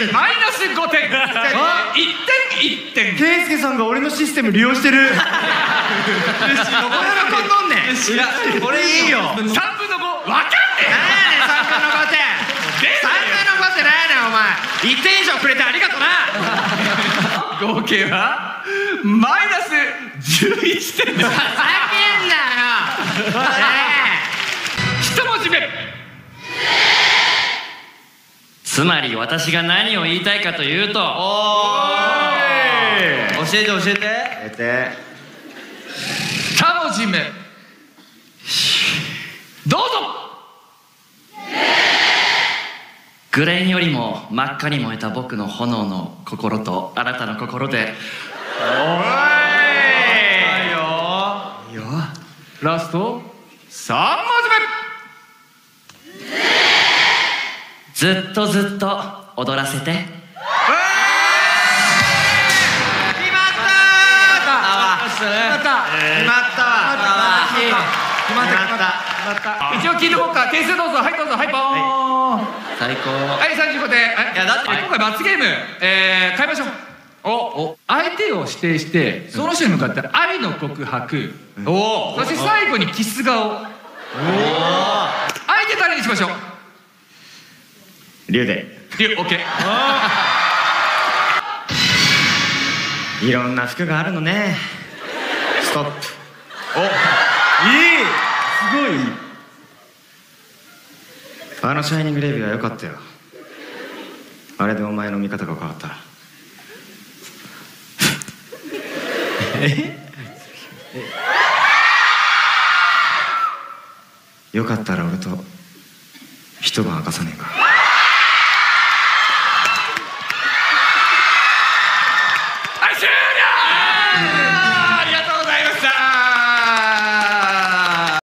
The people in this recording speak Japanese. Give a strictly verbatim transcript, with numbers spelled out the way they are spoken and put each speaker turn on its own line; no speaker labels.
違う違う
マイナスごてんいってんいってん
ケイスケさんが俺のシステム利用してる
どこで喜んどんねん
いやこれいいよ
さんぶんのごわかんねえ
何やねんさんぶんのごてんさんぶんのごって何やねんお前いってん以上くれてありがとな
合計はマイナスじゅういってんです
ふざけんなよ
一文字目
つまり私が何を言いたいかというと、
おー教えて教えて
えて
二文字目どうぞ
グレンよりも真っ赤に燃えた僕の炎の心とあなたの心で
ラストさん文字目
ずっとずっと踊らせて。
決まった決まった決まったわ決まった決まった
一応聞いておこうか点数どうぞはいどうぞはいポーン
最高。
はいさんじゅうごてんい
やだって
今回罰ゲームえー変えましょうおお相手を指定してその人に向かって愛の告白
おお
そして最後にキス顔相手誰にしましょう
龍で
リュウオッケー
いろんな服があるのねストップ
おいい
すごいあのシャイニングレビューは良かったよあれでお前の見方が変わったよかったら俺と一晩明かさねえか